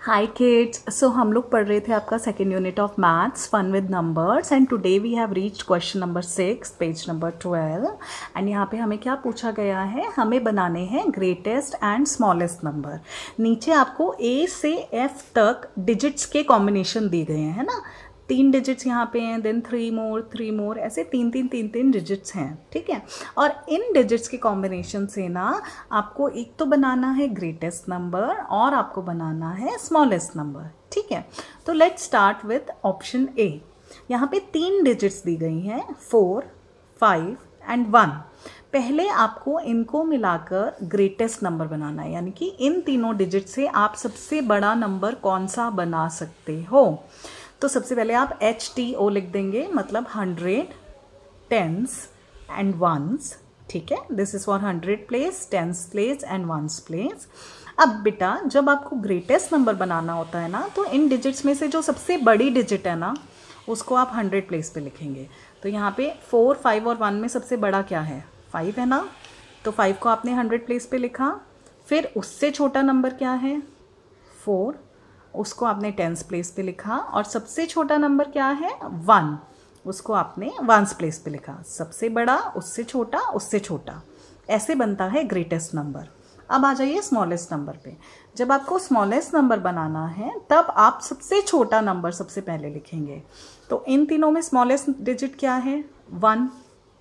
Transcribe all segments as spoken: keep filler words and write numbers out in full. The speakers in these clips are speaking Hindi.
हाय किड्स, सो हम लोग पढ़ रहे थे आपका second unit of maths fun with numbers and today we have reached question number six page number twelve. And यहाँ पे हमें क्या पूछा गया है, हमें बनाने हैं ग्रेटेस्ट एंड स्मॉलेस्ट नंबर। नीचे आपको ए से एफ तक डिजिट्स के कॉम्बिनेशन दिए गए हैं ना, तीन डिजिट्स यहाँ पे हैं, then three more three more, ऐसे तीन तीन तीन तीन डिजिट्स हैं, ठीक है। और इन डिजिट्स के कॉम्बिनेशन से ना आपको एक तो बनाना है ग्रेटेस्ट नंबर और आपको बनाना है स्मॉलेस्ट नंबर, ठीक है। तो let's start with option A. यहाँ पे तीन डिजिट्स दी गई हैं, फोर, फाइव एंड वन। पहले आपको इनको मिलाकर ग्रेटेस्ट नंबर बनाना है, यानी कि इन तीनों डिजिट से आप सबसे बड़ा नंबर कौन सा बना सकते हो। तो सबसे पहले आप एच टी ओ लिख देंगे, मतलब हंड्रेड, टेंस एंड वंस, ठीक है। This is for hundred place, tens place and ones place. अब बेटा जब आपको ग्रेटेस्ट नंबर बनाना होता है ना, तो इन डिजिट्स में से जो सबसे बड़ी डिजिट है ना, उसको आप हंड्रेड प्लेस पे लिखेंगे। तो यहाँ पे फोर, फाइव और वन में सबसे बड़ा क्या है, फाइव है ना, तो फाइव को आपने हंड्रेड प्लेस पे लिखा। फिर उससे छोटा नंबर क्या है, फोर, उसको आपने टेंस प्लेस पे लिखा। और सबसे छोटा नंबर क्या है, वन, उसको आपने वंस प्लेस पे लिखा। सबसे बड़ा, उससे छोटा, उससे छोटा, ऐसे बनता है ग्रेटेस्ट नंबर। अब आ जाइए स्मॉलेस्ट नंबर पे। जब आपको स्मॉलेस्ट नंबर बनाना है तब आप सबसे छोटा नंबर सबसे पहले लिखेंगे। तो इन तीनों में स्मॉलेस्ट डिजिट क्या है, वन,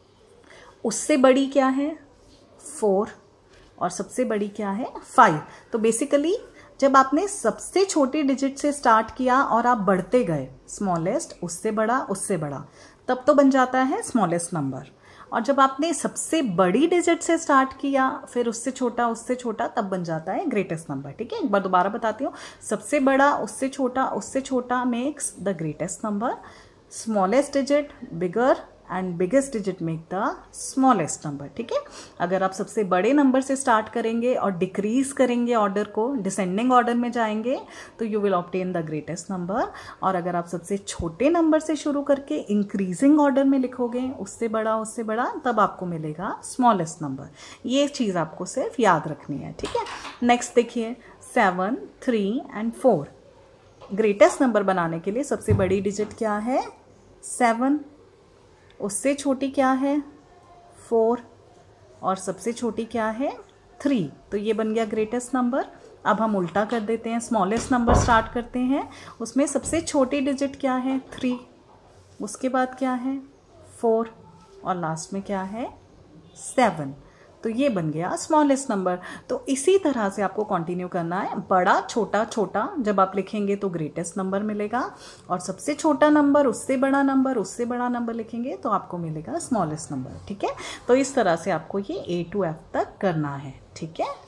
उससे बड़ी क्या है, फोर, और सबसे बड़ी क्या है, फाइव। तो बेसिकली जब आपने सबसे छोटी डिजिट से स्टार्ट किया और आप बढ़ते गए, स्मॉलेस्ट, उससे बड़ा, उससे बड़ा, तब तो बन जाता है स्मॉलेस्ट नंबर। और जब आपने सबसे बड़ी डिजिट से स्टार्ट किया, फिर उससे छोटा, उससे छोटा, तब बन जाता है ग्रेटेस्ट नंबर, ठीक है। एक बार दोबारा बताती हूँ, सबसे बड़ा, उससे छोटा, उससे छोटा makes the greatest number, smallest digit bigger and biggest digit make the smallest number, ठीक है। अगर आप सबसे बड़े नंबर से स्टार्ट करेंगे और डिक्रीज करेंगे ऑर्डर को, डिसेंडिंग ऑर्डर में जाएंगे, तो you will obtain the greatest number. और अगर आप सबसे छोटे नंबर से शुरू करके इंक्रीजिंग ऑर्डर में लिखोगे, उससे बड़ा, उससे बड़ा, तब आपको मिलेगा स्मॉलेस्ट नंबर। ये चीज़ आपको सिर्फ याद रखनी है, ठीक है। नेक्स्ट देखिए, seven, three and four. Greatest number बनाने के लिए सबसे बड़ी डिजिट क्या है, सेवन, उससे छोटी क्या है, फोर, और सबसे छोटी क्या है, थ्री। तो ये बन गया ग्रेटेस्ट नंबर। अब हम उल्टा कर देते हैं, स्मॉलेस्ट नंबर स्टार्ट करते हैं। उसमें सबसे छोटी डिजिट क्या है, थ्री, उसके बाद क्या है, फोर, और लास्ट में क्या है, सेवन। तो ये बन गया स्मॉलेस्ट नंबर। तो इसी तरह से आपको कंटिन्यू करना है, बड़ा, छोटा, छोटा जब आप लिखेंगे तो ग्रेटेस्ट नंबर मिलेगा, और सबसे छोटा नंबर, उससे बड़ा नंबर, उससे बड़ा नंबर लिखेंगे तो आपको मिलेगा स्मॉलेस्ट नंबर, ठीक है। तो इस तरह से आपको ये ए टू एफ तक करना है, ठीक है।